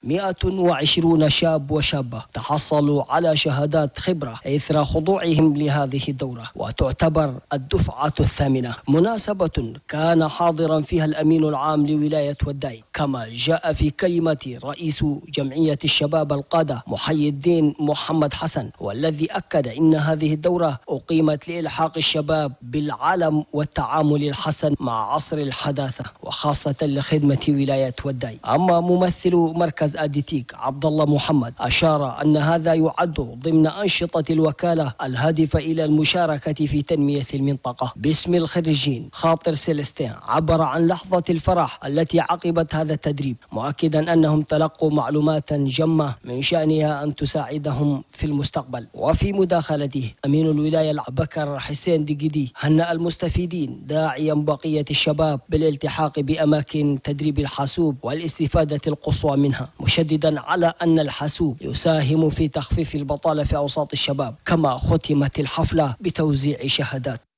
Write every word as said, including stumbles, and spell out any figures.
مئة وعشرين شاب وشابة تحصلوا على شهادات خبرة إثر خضوعهم لهذه الدورة، وتعتبر الدفعة الثامنة. مناسبة كان حاضرا فيها الأمين العام لولاية وداي، كما جاء في كلمة رئيس جمعية الشباب القادة محي الدين محمد حسن، والذي أكد إن هذه الدورة أقيمت لإلحاق الشباب بالعلم والتعامل الحسن مع عصر الحداثة، وخاصة لخدمة ولاية وداي. أما ممثل مركز أديتيك عبد الله محمد أشار أن هذا يعد ضمن أنشطة الوكالة الهادفة إلى المشاركة في تنمية المنطقة. باسم الخريجين خاطر سيلستين عبر عن لحظة الفرح التي عقبت هذا التدريب، مؤكدا أنهم تلقوا معلومات جمة من شأنها أن تساعدهم في المستقبل. وفي مداخلته أمين الولاية بكر حسين دقيدي هنأ المستفيدين داعيا بقية الشباب بالالتحاق بأماكن تدريب الحاسوب والاستفادة القصوى منها، مشددا على أن الحاسوب يساهم في تخفيف البطالة في أوساط الشباب. كما ختمت الحفلة بتوزيع شهادات.